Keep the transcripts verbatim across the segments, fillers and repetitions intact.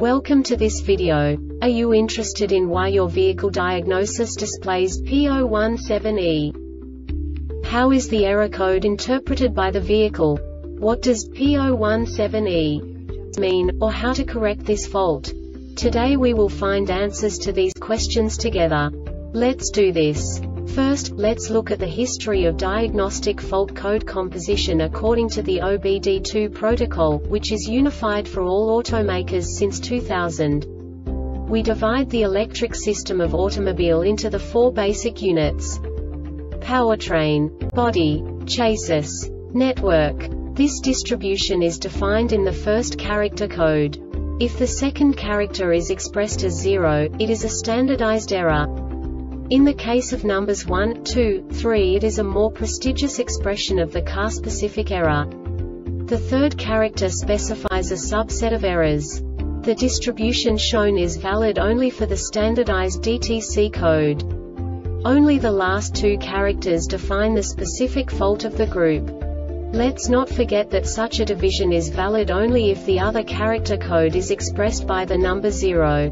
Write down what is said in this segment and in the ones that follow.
Welcome to this video. Are you interested in why your vehicle diagnosis displays P zero one seven E? How is the error code interpreted by the vehicle? What does P zero one seven E mean, or how to correct this fault? Today we will find answers to these questions together. Let's do this. First, let's look at the history of diagnostic fault code composition according to the O B D two protocol, which is unified for all automakers since two thousand. We divide the electric system of automobile into the four basic units: powertrain, body, chassis, network. This distribution is defined in the first character code. If the second character is expressed as zero, it is a standardized error. In the case of numbers one, two, three, it is a more prestigious expression of the car-specific error. The third character specifies a subset of errors. The distribution shown is valid only for the standardized D T C code. Only the last two characters define the specific fault of the group. Let's not forget that such a division is valid only if the other character code is expressed by the number zero.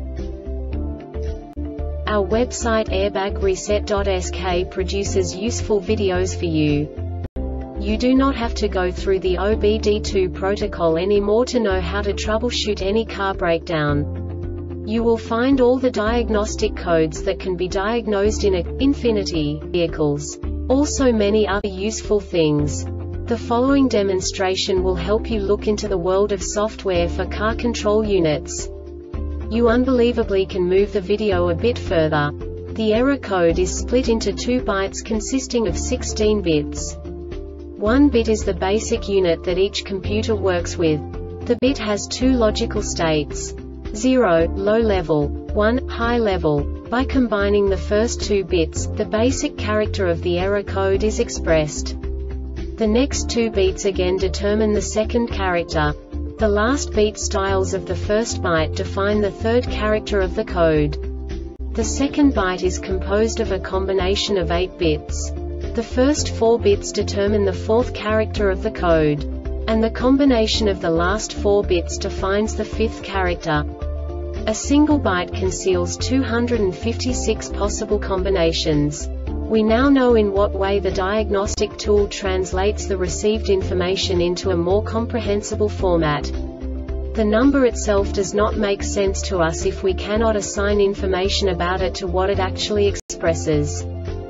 Our website airbag reset dot S K produces useful videos for you. You do not have to go through the O B D two protocol anymore to know how to troubleshoot any car breakdown. You will find all the diagnostic codes that can be diagnosed in a Infiniti vehicles. Also many other useful things. The following demonstration will help you look into the world of software for car control units. You unbelievably can move the video a bit further. The error code is split into two bytes consisting of sixteen bits. One bit is the basic unit that each computer works with. The bit has two logical states: zero, low level, one, high level. By combining the first two bits, the basic character of the error code is expressed. The next two beats again determine the second character. The last beat styles of the first byte define the third character of the code. The second byte is composed of a combination of eight bits. The first four bits determine the fourth character of the code. And the combination of the last four bits defines the fifth character. A single byte conceals two hundred fifty-six possible combinations. We now know in what way the diagnostic tool translates the received information into a more comprehensible format. The number itself does not make sense to us if we cannot assign information about it to what it actually expresses.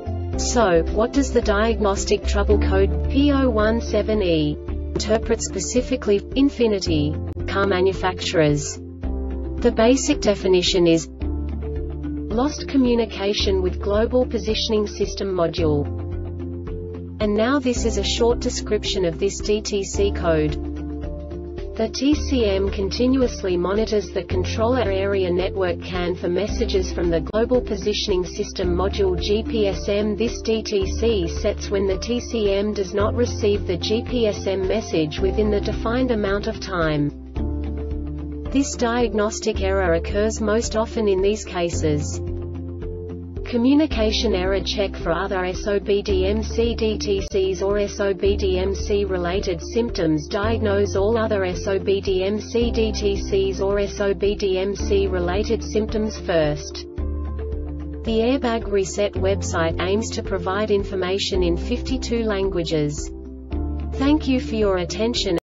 So, what does the diagnostic trouble code P zero one seven E interpret specifically for Infiniti car manufacturers? The basic definition is lost communication with Global Positioning System module. And now this is a short description of this D T C code. The T C M continuously monitors the controller area network C A N for messages from the Global Positioning System module G P S M. This D T C sets when the T C M does not receive the G P S M message within the defined amount of time. This diagnostic error occurs most often in these cases: communication error check for other S O B D M C D T Cs or S O B D M C related symptoms. Diagnose all other S O B D M C D T Cs or S O B D M C related symptoms first. The Airbag Reset website aims to provide information in fifty-two languages. Thank you for your attention.